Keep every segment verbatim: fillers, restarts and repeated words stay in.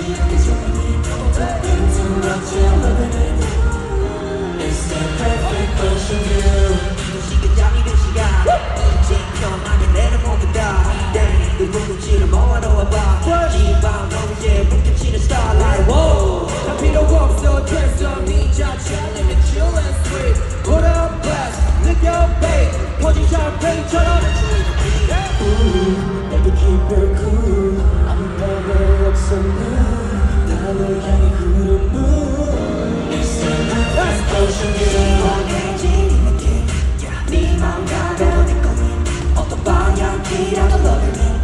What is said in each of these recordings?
지나게 조금이 into what you're loving it. It's the perfect ocean view. 이 시간 잠이 든 시간 지켜만이 내는 모두 다 내 눈치를 모아놓아봐 이 밤 너의 뭉쳐치는 starlight. Whoa 다 필요 없어 dress on 네 자체 limit chill and sweet. What up blast 느껴 babe 퍼진 샴페인처럼. Ooh baby keep it cool 아무 방법 없어 나를 향해 흐르는 It's the perfect ocean view. 원해진 이 느낌 네 맘 가벼운 내 거인 어떤 방향이라도 loving it.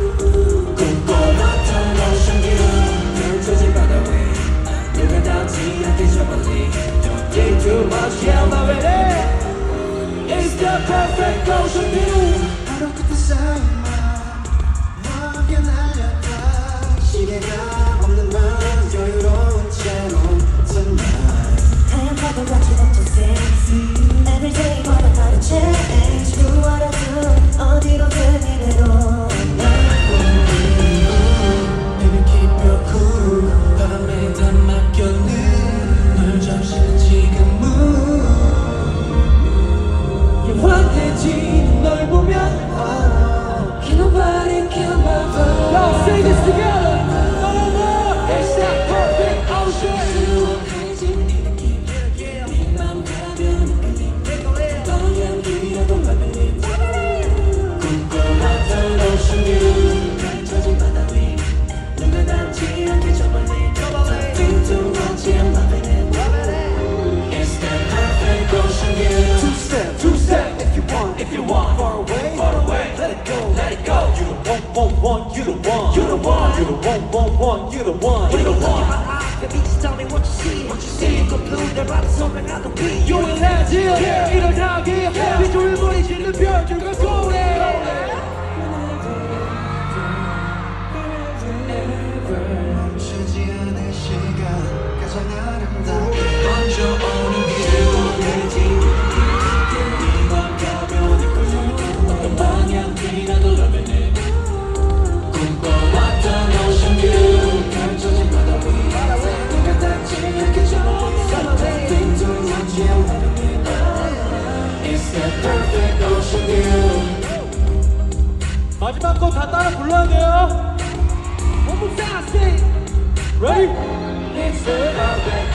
꿈꿔왔던 ocean view 펼쳐진 바다 위 누가 닿지 않게 저 멀리 Don't think too much yeah I'm loving it. It's the perfect ocean view. 바로 끝에 쌓여만 너에게 날려다 시계가 없는 맘 여유로운 채로 tonight. 하얀 파도 같이 덮쳐 sexy Every day 마다 다른 change 무얼하든 어디로든 이대로 Baby keep it cool 바람에 다 맡겨는 널 잠시는 지금은 환해지는 널 보면 Can nobody kill my vibe. Y'all say this together. No more. It's that perfect ocean. 환해진 이 느낌 네 맘 가벼운 느낌 방향이라도 loving it. 꿈꿔왔던 ocean view 펼쳐진 바다 위 누가 닿지 않게 저 멀리 Don't think too much I'm loving it. It's that perfect ocean view. Two step, two step if you want, if you want. Far away, far away, let it go, let it go. You the one, one, one, you the one, you the one, you the one, one, one, you the one, you the one. Baby, just tell me what you see, what you see. Go blue, 내 맘에 소명하던 beat. You will have it, 일어나기. 빗줄을 버리시는 별들과 고래. 멈추지 않을 시간 가장 아름답게 먼저 오는 길 원해진 네맘 가벼운 이끌려 어떤 방향이라도 loving it. 꿈꿔왔던 ocean view 펼쳐진 바다 위 누가 닿지 않게 저 멀리 Think too much I'm loving it. It's the perfect ocean view. 마지막 거 다 따라 불러야 돼요. One more time, sing. Ready? It's the perfect